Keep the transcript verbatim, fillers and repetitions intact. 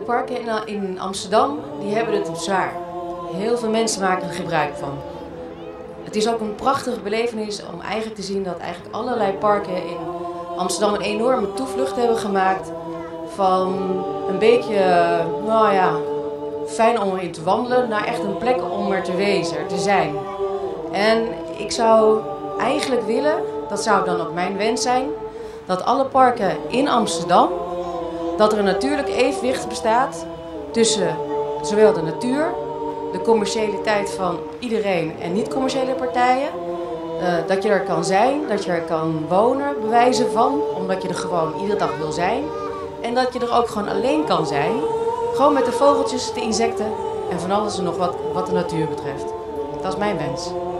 parken in, in Amsterdam, die hebben het zwaar. Heel veel mensen maken er gebruik van. Het is ook een prachtige belevenis om eigenlijk te zien dat eigenlijk allerlei parken in Amsterdam een enorme toevlucht hebben gemaakt. Van een beetje, nou ja, fijn om erin te wandelen naar echt een plek om er te wezen, er te zijn. En ik zou eigenlijk willen, dat zou dan ook mijn wens zijn, dat alle parken in Amsterdam, dat er een natuurlijk evenwicht bestaat tussen zowel de natuur, de commercialiteit van iedereen en niet-commerciële partijen. Uh, dat je er kan zijn, dat je er kan wonen, bewijzen van, omdat je er gewoon iedere dag wil zijn. En dat je er ook gewoon alleen kan zijn, gewoon met de vogeltjes, de insecten en van alles en nog wat, wat de natuur betreft. Dat is mijn wens.